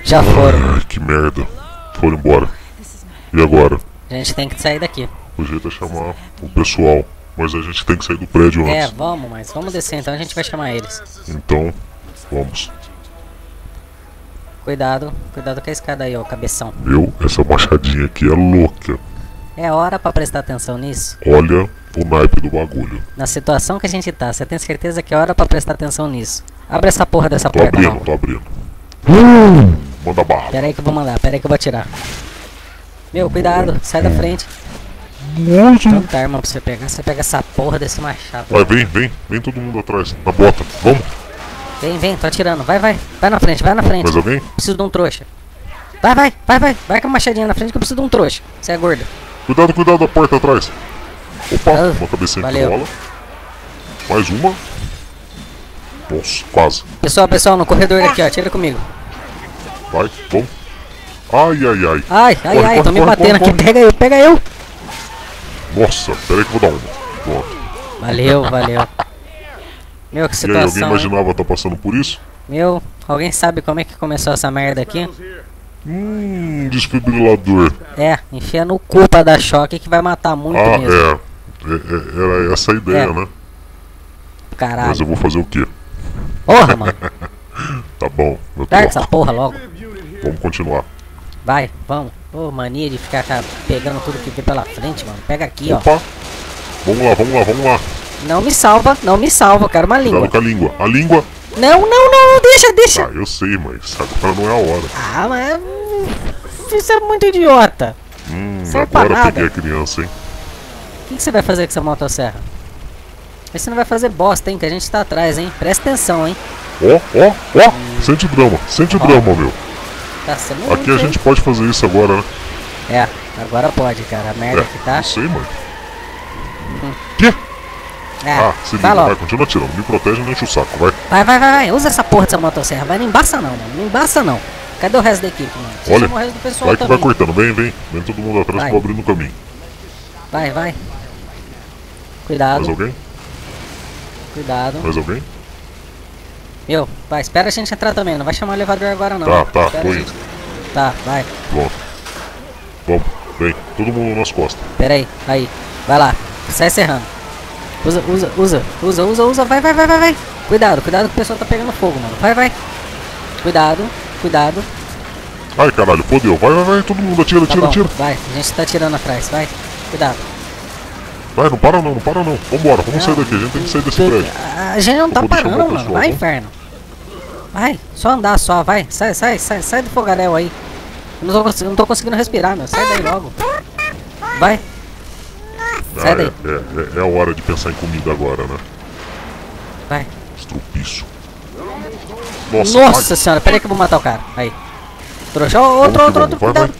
Já foram. Ai, que merda. Foram embora. E agora? A gente tem que sair daqui. O jeito é chamar o pessoal. Mas a gente tem que sair do prédio É, antes. vamos, mas vamos descer então, a gente vai chamar eles. Então, vamos. Cuidado, cuidado com a escada aí, ó, cabeção. Meu, essa machadinha aqui é louca. É hora pra prestar atenção nisso. Olha o naipe do bagulho. Na situação que a gente tá, você tem certeza que é hora pra prestar atenção nisso. Abre essa porra dessa Tô porta, abrindo, não. tô abrindo. Manda bala. Pera aí que eu vou mandar, pera aí que eu vou atirar. Meu, cuidado, sai da frente. Então tá, irmão, pra você pegar. Você pega essa porra desse machado. Vai, vem todo mundo atrás. Na bota, vamos. Vem, tô atirando. Vai na frente, vai na frente. Mais alguém? Preciso de um trouxa. Vai com a machadinha na frente que eu preciso de um trouxa. Você é gordo. Cuidado da porta atrás. Opa, Ah, uma cabecinha que valeu. rola. Mais uma. Nossa, quase. Pessoal, no corredor aqui, ó. Atira comigo. Vai, vamos. Ai. Ai, tô me corre, batendo corre, aqui. Pega eu. Nossa, pera aí que eu vou dar uma. Pronto. Valeu. Meu, que E aí, alguém situação. imaginava estar passando por isso? Meu, alguém sabe como é que começou essa merda aqui? Desfibrilador. É, enfia no cu pra dar choque que vai matar muito mesmo. Era essa a ideia, É. né? Caralho. Mas eu vou fazer o quê? Porra, mano. Tá bom, meu Larga troco. essa porra logo. Vamos continuar. Vai, vamos. Ô, mania de ficar pegando tudo que vê pela frente, mano. Pega aqui, ó. Opa! Vamos lá. Não me salva, eu quero uma língua. Cuidado com a língua. A língua. Não, deixa. Ah, eu sei, mas agora não é a hora. Ah, mas isso é muito idiota. Serve pra Agora nada. peguei a criança, hein? O que você vai fazer com essa motosserra? Você não vai fazer bosta, hein, que a gente tá atrás, hein. Presta atenção, hein. Ó. Sente drama, meu. Tá sendo Aqui a gente pode fazer isso agora, né? É, agora pode, cara. A merda que tá. Não sei, mano. Quê? Ah, se liga, vai vai, logo. continua atirando. Me protege e não enche o saco, vai. Vai. Usa essa porra dessa motosserra. Vai, não embaça não, mano. Não embaça não. Cadê o resto da equipe, mano? Você Olha, chama o resto do pessoal vai que também. vai cortando. Vem todo mundo atrás Vai. que eu vou abrindo o caminho. Vai. Cuidado, Mais alguém? cuidado. Mais alguém? Meu, vai, espera a gente entrar também. Não vai chamar o elevador agora não. Tá, Espera tô a gente- Tá, vai. Pronto. Vamos, vem. Todo mundo nas costas. Pera aí. Vai lá. Sai serrando. Usa. Vai. Cuidado que o pessoal tá pegando fogo, mano. Vai. Cuidado. Ai, caralho, fodeu. Vai. Todo mundo atira. Tá bom, vai. A gente tá atirando atrás, vai. Cuidado. Vai, não para não. Vambora, vamos sair daqui. A gente tem que sair desse prédio. A gente não tá Vou deixar o parando, pessoal, mano. Vai, vamos. inferno. Vai, só andar, vai. Sai do fogaréu aí. Eu não tô conseguindo respirar, meu. Sai daí logo. Vai. Sai daí. É a hora de pensar em comida agora, né? Vai. Estrupiço. Nossa senhora, pera aí que eu vou matar o cara. Aí. Trouxa. Outro, cuidado.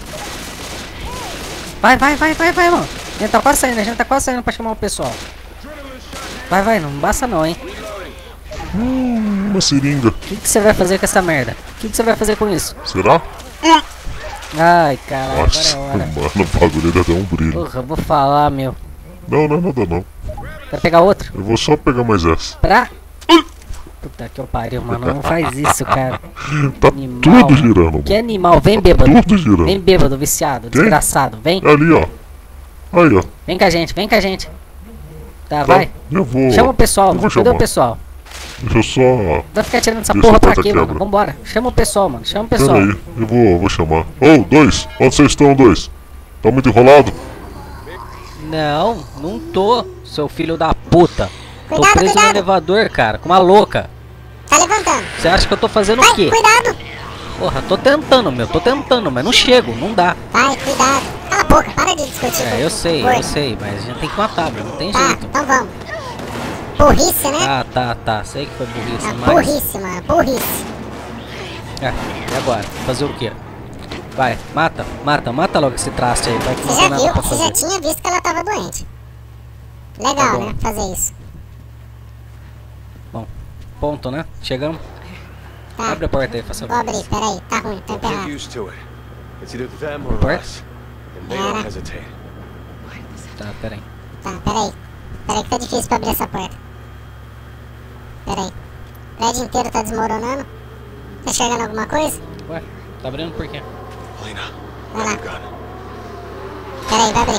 Vai, mano. A gente tá quase saindo pra chamar o pessoal. Vai, não basta não, hein. Uma seringa. O que você vai fazer com essa merda? O que você vai fazer com isso? Será? Ai, caralho, Nossa, agora é hora. mano, o bagulho deu até um brilho. Porra, eu vou falar, meu. Não é nada não. Vai pegar outro? Eu vou só pegar mais essa. Puta que eu pariu, mano. Não faz isso, cara. Tá Animal, tudo mano. girando, Que mano. animal, vem bêbado. Tudo girando. Vem bêbado, viciado, desgraçado. Vem. É ali, ó. Aí, ó. Vem com a gente. Tá, vai. Eu vou. Chama o pessoal, eu mano. vou Cadê o chamar. pessoal? Deixa eu só. Vai ficar tirando essa Deixa porra a pra porta quê, quebra. mano? Vambora. Chama o pessoal, mano. Chama o Pera pessoal. aí, eu vou chamar. Ô, dois, onde vocês estão, dois? Tá muito enrolado? Não tô, seu filho da puta. Tô Cuidado, preso no cuidado. elevador, cara, com uma louca. Tá levantando. Você acha que eu tô fazendo o Vai, quê? cuidado. Porra, tô tentando, mas não chego, não dá. Vai, cuidado. Cala a boca, para de discutir. É, eu sei, Gordo. mas a gente tem que matar, meu, não tem Tá, jeito. então vamos. Burrice, né? Tá, sei que foi burrice, Ah, mas... burrice, mano, burrice. E agora? Fazer o quê? Vai, mata logo esse traste aí, vai que não Você tem já nada viu, pra você já fazer. tinha visto que ela tava doente. Legal, Tá bom. né? Fazer isso. Bom, ponto, né? Chegamos. Tá. Abre a porta aí, faça Vou favor. abrir, peraí, tá ruim, tá Get emperrado. used to it. It's either them or What? us. And they don't hesitate. Tá, peraí. Tá, peraí. Peraí que tá difícil pra abrir essa porta. Peraí. O prédio inteiro tá desmoronando. Tá enxergando alguma coisa? Ué, tá abrindo por quê? Helena, Vai lá. gun. Peraí, vai abrir.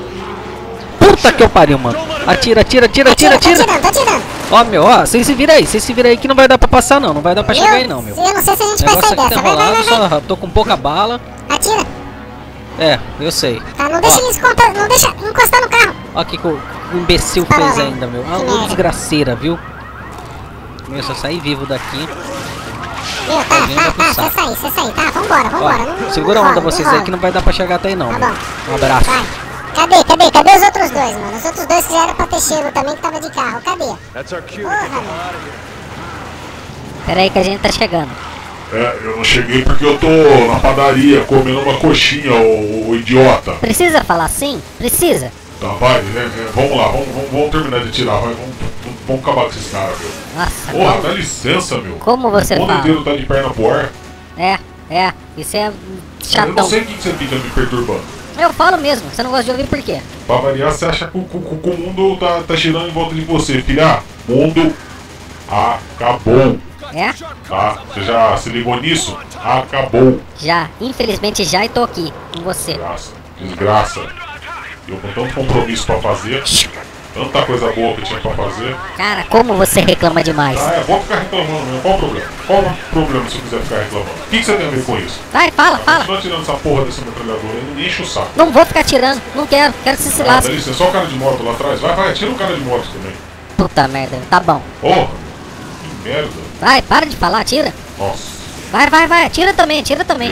Puta que eu pariu, mano. Atira, atira, atira, atira, atira. Tô atirando. Ó, meu, ó, vocês se viram aí que não vai dar pra passar não. Não vai dar pra chegar aí não, meu. Eu não sei se a gente O vai negócio sair aqui tá dessa. Vai. enrolado, só tô com pouca bala. Atira. É, eu sei. Tá, não deixa eles não deixa encostar no carro. Ó, o que o imbecil Para fez lá. ainda, meu. Ah, Que uma merda. desgraceira, viu? Meu, se eu sair vivo daqui. Meu, Alguém vai pro tá, saco. você sair, tá, vambora. Ó, Não segura a rola, onda não vocês aí rola. que não vai dar pra chegar até aí não, Tá meu. bom. Um abraço. Vai. Cadê os outros dois, mano? Os outros dois que já era pra ter chego também, que tava de carro. Cadê? That's our cue to Porra, get them mano. out of here. Pera aí que a gente tá chegando. É, eu não cheguei porque eu tô na padaria comendo uma coxinha, ô idiota. Precisa falar assim? Precisa. Tá, vai, vamos lá, vamos terminar de tirar, vai, vamos acabar com esses caras, meu. Nossa, Porra, dá licença, meu. como você O mundo fala? inteiro tá de perna pro ar. Isso é Eu chatão. não sei o que você fica me perturbando. Eu falo mesmo, você não gosta de ouvir por quê? Pra variar, você acha que o mundo tá girando em volta de você, filha? Mundo acabou, É? tá? Você já se ligou nisso? Acabou. Já, infelizmente já e tô aqui com você. Desgraça. Eu com tanto compromisso pra fazer, tanta coisa boa que tinha pra fazer. Cara, como você reclama demais. Ah, é bom ficar reclamando mesmo. Qual o problema? Qual o problema se eu quiser ficar reclamando? O que você tem a ver com isso? Vai, fala, fala. Continua tirando essa porra desse metralhador aí, não me enche o saco. Não vou ficar tirando, não quero que você se Ah, dá lasque. licença, só o cara de moto lá atrás. Vai, tira o cara de moto também. Puta merda, tá bom. Porra, que merda. Vai, para de falar, tira. Nossa, Vai, tira também.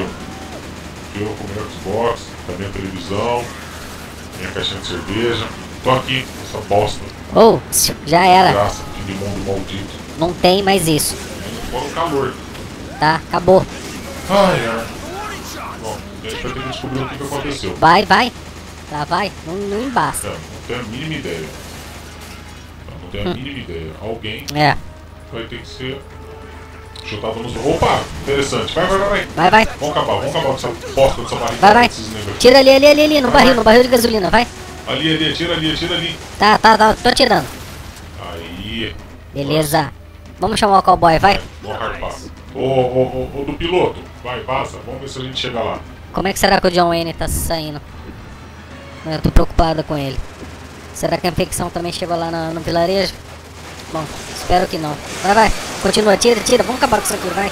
eu com o meu Xbox, também a televisão, minha caixinha de cerveja. Tô aqui, essa bosta. Ou, já era. Graça, fim de mundo maldito. Não tem mais isso. Fora o calor. Tá, acabou. Ai. Bom, a gente vai ter que descobrir o que aconteceu. Vai. Tá, vai. Não embaça. Não tenho a mínima ideia. Não tenho a mínima ideia. Alguém É, vai ter que ser chutado nos... Opa! Interessante. Vai. vai. Vamos acabar com essa bosta dessa barriga. Vai. desses negros aqui. Tira ali, no barril de gasolina, vai. Ali, tira ali. Tá, tô tirando. Aí. Beleza. Vamos chamar o cowboy, vai. Vamos harpar. Ô, do piloto. Vai, vaza. Vamos ver se a gente chega lá. Como é que será que o John Wayne tá saindo? Eu tô preocupada com ele. Será que a infecção também chegou lá no vilarejo? Bom, espero que não. Vai. Continua, tira. Vamos acabar com isso aqui, vai.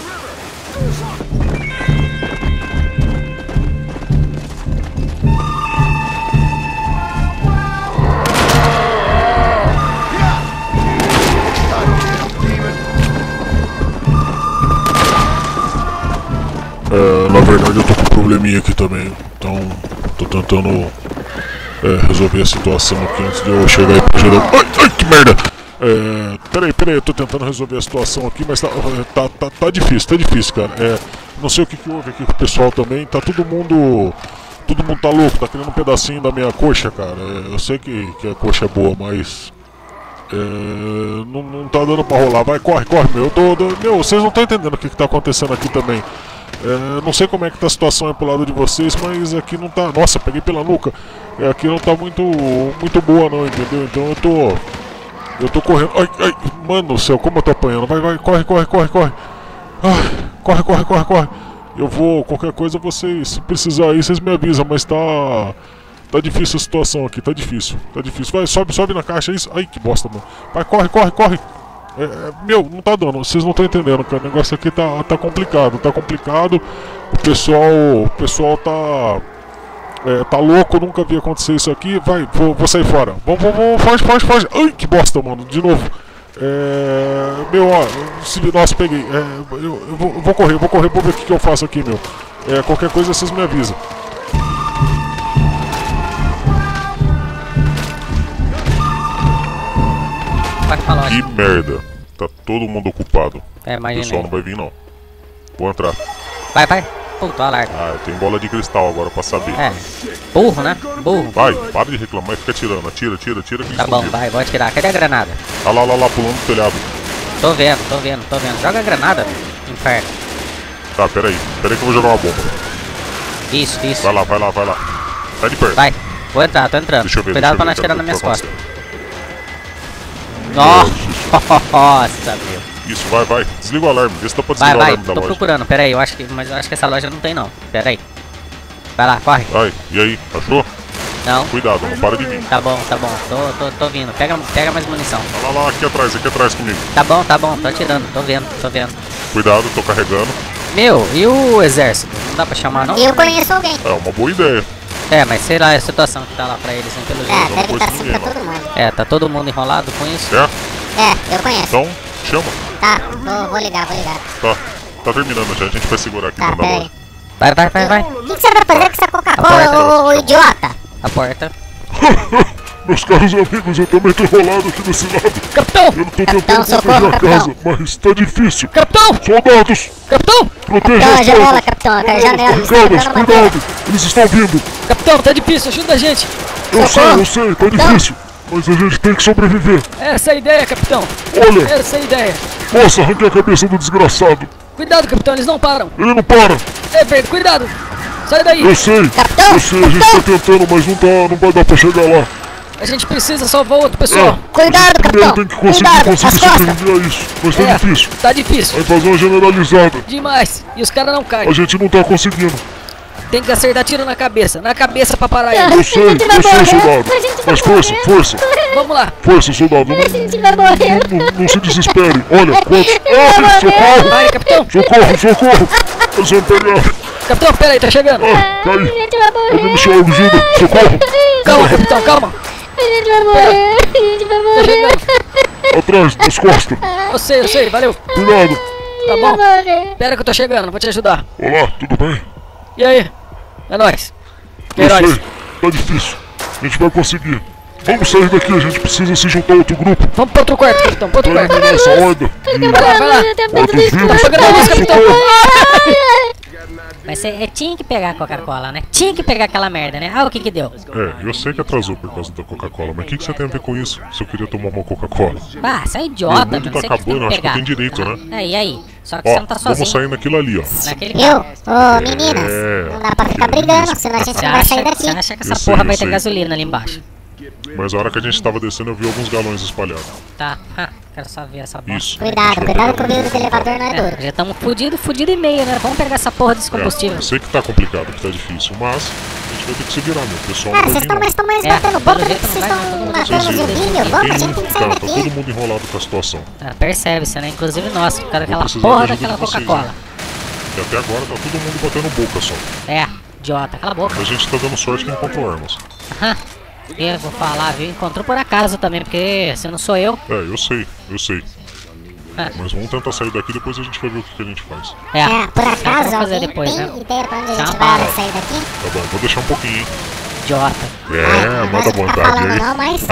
Na verdade eu tô com um probleminha aqui também. Então, tô tentando resolver a situação aqui antes de eu chegar aí pra ajudar. Ai, que merda! Peraí, eu tô tentando resolver a situação aqui, mas tá difícil, cara. Não sei o que houve aqui com o pessoal também, tá todo mundo tá louco, tá querendo um pedacinho da minha coxa, cara. Eu sei que a coxa é boa, mas não tá dando pra rolar. Vai, corre, meu. Meu, vocês não estão entendendo o que tá acontecendo aqui também. Não sei como é que tá a situação aí pro lado de vocês, mas aqui não tá... Nossa, peguei pela nuca. Aqui não tá muito boa não, entendeu? Então eu tô correndo. Ai, mano do céu, como eu tô apanhando. Vai, corre. Corre. Eu vou, qualquer coisa vocês, se precisar aí, vocês me avisam, mas tá difícil a situação aqui, tá difícil. Vai, sobe na caixa, isso. Ai, que bosta, mano. Vai, corre. Meu, não tá dando, vocês não estão entendendo, cara. O negócio aqui tá complicado. O pessoal tá louco, nunca vi acontecer isso aqui. Vai, vou sair fora. Vamos, foge. Ai, que bosta, mano, de novo. Meu, ó, nossa, peguei. Eu vou correr, vou ver o que eu faço aqui, meu. Qualquer coisa vocês me avisam. Vai falar. Que merda. Tá todo mundo ocupado. O Imagina. pessoal não vai vir, não. Vou entrar. Vai. Puta, larga. Eu tenho bola de cristal agora pra saber. Burro, né? Burro. Vai, para de reclamar e fica atirando. Atira que Tá bom, vai, vou atirar. Cadê a granada? Tá lá, pulando do telhado. Tô vendo. Joga a granada, inferno. Tá, peraí que eu vou jogar uma bomba. Isso. Vai lá. Sai de perto. Vai, vou entrar, tô entrando. Deixa eu ver, Cuidado pra não deixa eu ver atirar nas o que minhas vai costas. Nossa, meu. Isso, vai. Desliga o alarme. Vê se dá pra Vai, desligar o vai, alarme da tô loja. procurando, pera aí, mas eu acho que essa loja não tem não, pera aí. Vai lá, corre. Vai, e aí? Achou? Não, Cuidado, não para de vir. tá bom, tô vindo, pega mais munição. Lá, aqui atrás comigo. Tá bom, tô atirando, tô vendo. Cuidado, tô carregando. Meu, e o exército? Não dá pra chamar não? Eu conheço alguém. É uma boa ideia. É, mas sei lá a situação que tá lá pra eles, hein, pelo É, jeito. deve conheço estar assim ninguém, pra todo mundo. É, tá todo mundo enrolado com isso. É? É, eu conheço. Então, chama. Tá, vou ligar. Tá terminando já, a gente vai segurar aqui Tá, dentro da pera loja. aí. Vai. O que você vai fazer com essa porta, Coca-Cola, ô idiota? A porta. Meus caros amigos, eu também tô enrolado aqui desse lado. Capitão! Eu tô Capitão, tentando socorro, proteger a casa, mas tá difícil. Capitão! Soldados, Capitão! protejam Capitão, a as janela, portas. capitão, a janela. eles estão Barricadas, quebrando a madeira. cuidado, eles estão vindo. Capitão, tá difícil, ajuda a gente! Eu Socorro. sei, tá difícil. Mas a gente tem que sobreviver. Essa é a ideia, capitão! Olha, Essa é a ideia! nossa, arranquei a cabeça do desgraçado. Cuidado, capitão, eles não param! Ele não para. É, Pedro, cuidado! Sai daí! Eu sei, Capitão, a gente tá tentando, mas não vai dar pra chegar lá. A gente precisa salvar outro pessoal! Cuidado, Primeiro capitão. tem que conseguir Cuidado, as costas. sobreviver a isso. Mas tá É, difícil. tá difícil! A invasão é generalizada. Demais! E os caras não A caem! gente não tá conseguindo. Tem que acertar tiro na cabeça pra parar eles! Eu sei, soldado. Mas força, Vamos lá! soldado. A gente vai morrer. Não se desespere. Olha, quantos. Ah, socorro! Vai, capitão! Socorro! Eles vão pegar. Capitão, pera aí, tá chegando! Ah, A cai. gente vai morrer. Alguém me chama, ajuda. Socorro! Calma, capitão, calma! A gente vai morrer. A gente vai Tá morrer. chegando! Atrás, nas costas. Eu sei, valeu! Cuidado. Tá bom? Pera que eu tô chegando, vou te ajudar! Olá, tudo bem? E aí? É nóis! Eu Heróis! sei, tá difícil. A gente vai conseguir. Vamos sair daqui, a gente precisa se juntar a outro grupo. Vamos pro outro quarto, capitão, pro outro Pra quarto! eliminar essa horda. Vai lá! Outros vírus. Tá jogando a luz, capitão! Mas você tinha que pegar a Coca-Cola, né? Tinha que pegar aquela merda, né? Ah, o que que deu? É, eu sei que atrasou por causa da Coca-Cola, mas o que você tem a ver com isso? Se eu queria tomar uma Coca-Cola? Ah, você é Meu idiota, mundo mano. tá Você que tem acabando, que eu acho que eu pegar. tenho direito, né? É, e aí? Só que você Ó, não tá vamos sozinho. sair naquilo ali, ó. Naquele Viu? carro. Ô, meninas, É. não dá pra ficar brigando, senão a gente Você não vai sair acha, daqui. você acha que essa Eu sei, porra eu vai ter sei. gasolina ali embaixo? Mas a hora que a gente tava descendo, eu vi alguns galões espalhados. Tá, quero só ver essa bosta. Isso. Cuidado que o vidro do elevador não é duro. Já estamos fudido e meio, né? Vamos pegar essa porra desse combustível. Eu sei que tá complicado, que tá difícil, mas a gente vai ter que se virar, meu. O pessoal Cara, não vocês vai vir, estão não. mais É, batendo pelo boca do que jeito não vocês vai, não. estão Todo mundo matando os Vocês viram? zumbinhos. Vamos, a gente tem que sair Tá todo daqui. mundo enrolado com a situação. Percebe-se, né? Inclusive nós, por causa daquela precisar porra da ajuda daquela de vocês, Coca-Cola. E até agora tá todo mundo batendo boca só. É, idiota, cala a boca. A gente tá dando sorte que encontrou armas. Aham. Eu vou falar, viu? Encontrou por acaso também, porque se não sou eu. É, eu sei. Ah. Mas vamos tentar sair daqui, depois a gente vai ver o que a gente faz. É, por Vamos acaso, fazer alguém depois, tem né? ideia pra onde a Dá gente uma vai bala. sair daqui? Tá bom, vou deixar um pouquinho, hein? Idiota. É, manda Não tá vontade falando aí. não, mas...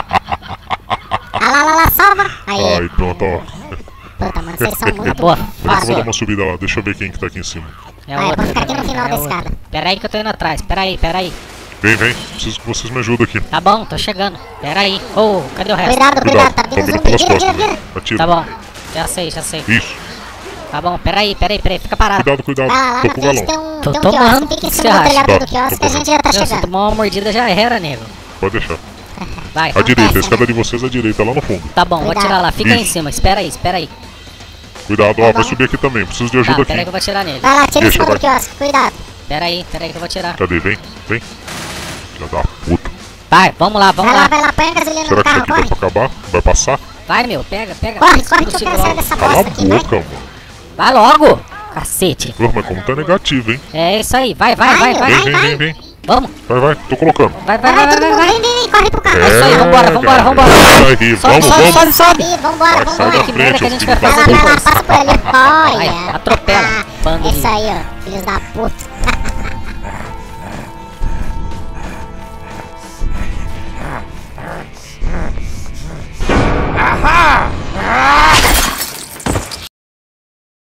lá, salva. Aí, Aí, pronto, ó. puta, mano, vocês são muito Boa. Peraí que eu vou dar Passou. uma subida lá, deixa eu ver quem que tá aqui em cima. É Vai, outra vou ficar aqui no também, final é da outra. escada. Pera aí que eu tô indo atrás. Pera aí. Vem, preciso que vocês me ajudem aqui. Tá bom, tô chegando. Pera aí. Ô, cadê o resto? Cuidado, tá vindo zumbi. pelas Vira. costas. Atira. Tá bom. Já sei. Isso. Tá bom, pera aí. Fica parado. Cuidado. Lá na Tô com o frente galão. Tô tem um tomando. quiosque. Fica em O que cima você do telhado acha? do quiosque Tô que a gente já tá Meu, se chegando. tomar uma mordida já era, nego. Pode deixar. Vai. À direita, a escada de vocês à direita, lá no fundo. Tá bom, vou Cuidado. tirar lá. Fica aí em Isso. cima. Espera aí. Cuidado, ó, Tá vai bom. subir aqui também. Preciso de Tá, ajuda pera aí que aqui. eu vou tirar nele. Vai lá, tira em Deixa, cima do vai. quiosque. Cuidado. Pera aí que eu vou tirar. Cadê? Vem. Filha da puta. Vai, vamos lá. Vai lá, põe a gasolina Será no que isso carro, aqui vai corre. pra acabar? Vai passar? Vai, meu, pega. Corre, Esse que eu combustível quero sair logo. dessa Cala a bosta aqui, vai. boca, mano. Vai logo. Cacete. Pô, mas como tá negativo, hein? É isso aí. Vai. Vem. Vamos. Vai. Tô colocando. Vai. Vai, todo mundo, vem, corre pro carro. É isso aí, vambora. Isso aí, vamos. Sobe. Ih, vambora. Vai, sai da Que merda frente, que a ô gente filho vai da fazer Vai lá, depois. passa por ali. Vai, Olha. atropela, bando É de- isso aí, ó. Filhos da puta.